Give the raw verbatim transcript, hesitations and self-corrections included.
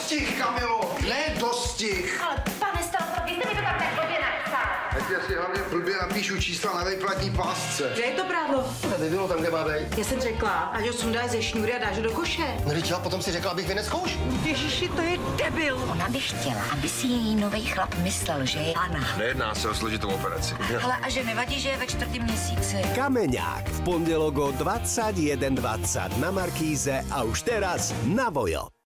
dostih, Kamilo, ne dostih. Ale pane starostko, vy jste mi to tam tak blbě napsal. Tak já si hlavně blbě napíšu čísla na výplatní pásce. Kde je to prádlo? Nebylo tam, kde má být. Já jsem řekla, ať ho sundáš ze šňůry a dáš ho do koše. No, teď potom si řekla, abych vynes kouš. Ježiši, to je debil. Ona by chtěla, aby si její nový chlap myslel, že je Anna. Nejedná se o složitou operaci. Ale a že nevadí, že je ve čtvrtém měsíci. Kameňák v pondelok o dvadsaťjeden dvadsať na Markíze a už teraz na Vojo.